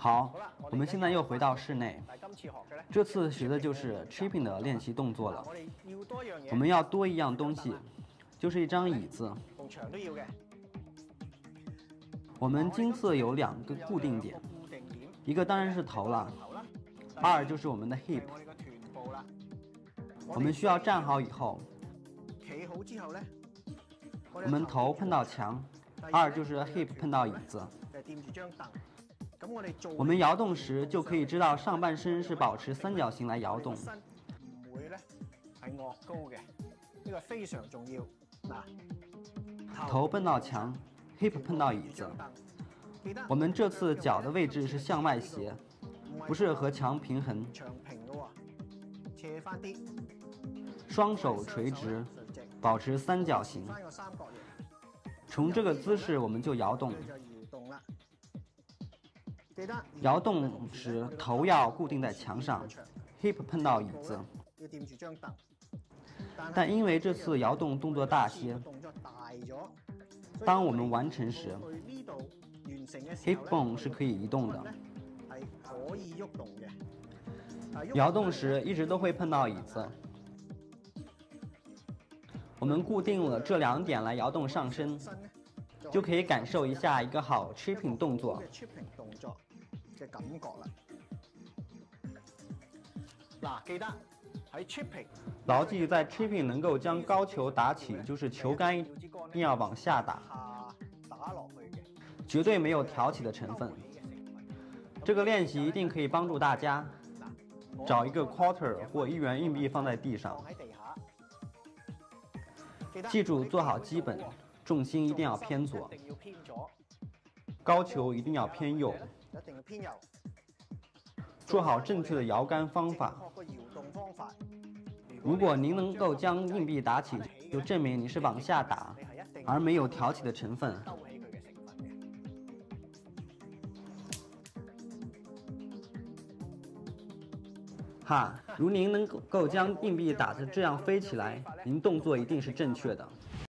好，我们现在又回到室内。这次学的就是 tripping 的练习动作了。我们要多一样东西，就是一张椅子。我们今次有2个固定点，一个当然是头了，2就是我们的 hip。我们需要站好以后，我们头碰到墙，2就是 hip 碰到椅子。我们摇动时就可以知道上半身是保持三角形来摇动。头碰到墙 ，hip 碰到椅子。我们这次脚的位置是向外斜，不是和墙平衡。双手垂直，保持三角形。从这个姿势我们就摇动。摇动时头要固定在墙上 ，hip 碰到椅子。但因为这次摇动动作大些，当我们完成时 ，hip bone 是可以移动的。摇动时一直都会碰到椅子。我们固定了这2点来摇動上身，就可以感受一下一个好 tripping 动作嘅感覺啦。記得喺 tripping， 牢記在 tripping 能夠將高球打起，就是球桿一定要往下打，絕對沒有挑起的成分。這個練習一定可以幫助大家找一個 quarter 或1元硬幣放在地上。記住做好基本，重心一定要偏左，高球一定要偏右，做好正確的搖桿方法。如果您能夠將硬幣打起，就證明你是往下打，而沒有挑起的成分。哈，如您能夠將硬幣打得這樣飛起來，您動作一定是正確的。